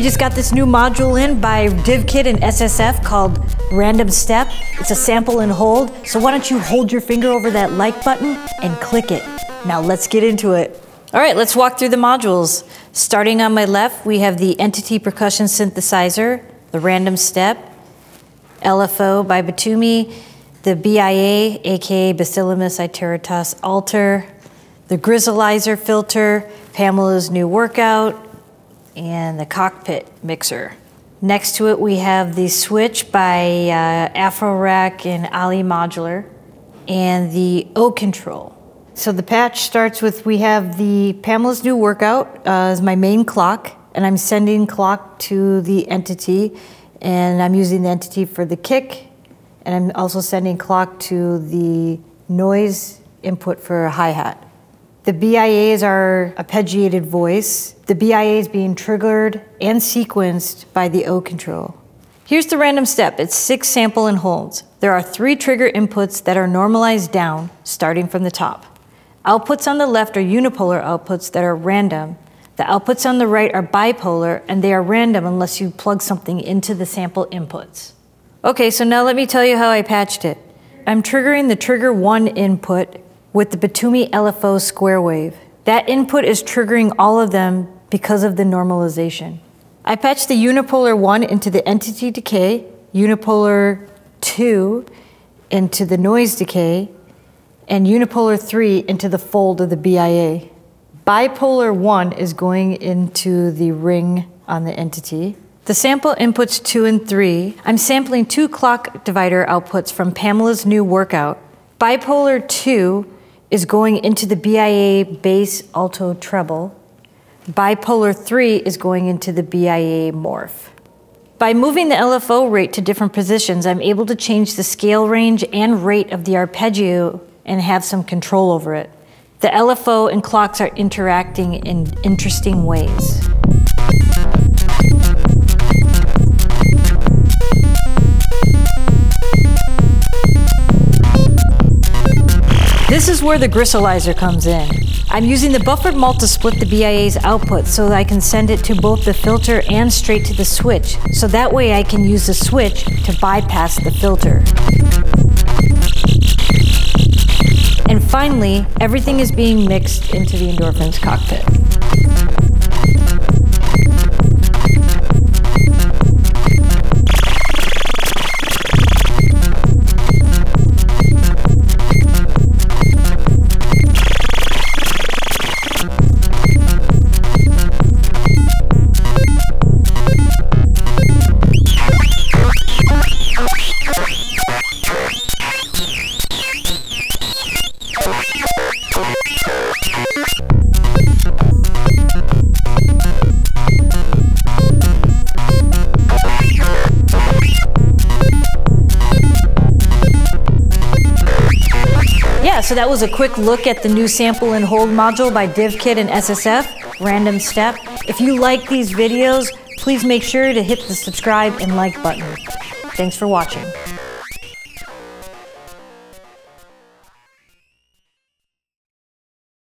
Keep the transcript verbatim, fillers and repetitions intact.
just got this new module in by DivKit and S S F called Random Step. It's a sample and hold. So why don't you hold your finger over that like button and click it. Now let's get into it. All right, let's walk through the modules. Starting on my left, we have the Entity Percussion Synthesizer, the Random Step, L F O by Batumi, the B I A, aka Bacillus Iteratius Alter, the Grizzleizer filter, Pamela's new workout, and the Cockpit mixer. Next to it, we have the Switch by uh, Afrorack and Ali Modular, and the O Control. So the patch starts with, we have the Pamela's new workout uh, as my main clock, and I'm sending clock to the entity, and I'm using the entity for the kick, and I'm also sending clock to the noise input for a hi-hat. The B I A is our arpeggiated voice. The B I A is being triggered and sequenced by the O Control. Here's the Random Step. It's six sample and holds. There are three trigger inputs that are normalized down, starting from the top. Outputs on the left are unipolar outputs that are random. The outputs on the right are bipolar, and they are random unless you plug something into the sample inputs. Okay, so now let me tell you how I patched it. I'm triggering the trigger one input with the Batumi L F O square wave. That input is triggering all of them because of the normalization. I patched the unipolar one into the entity decay, unipolar two into the noise decay, and unipolar three into the fold of the B I A. Bipolar one is going into the ring on the entity. The sample inputs two and three, I'm sampling two clock divider outputs from Pamela's new workout. Bipolar two is going into the B I A bass alto treble. Bipolar three is going into the B I A morph. By moving the L F O rate to different positions, I'm able to change the scale range and rate of the arpeggio and have some control over it. The L F O and clocks are interacting in interesting ways. This is where the Grizzleizer comes in. I'm using the buffered malt to split the B I A's output so that I can send it to both the filter and straight to the switch. So that way I can use the switch to bypass the filter. And finally, everything is being mixed into the Endorphins cockpit. Yeah, so that was a quick look at the new sample and hold module by DivKit and S S F, Random Step. If you like these videos, please make sure to hit the subscribe and like button. Thanks for watching.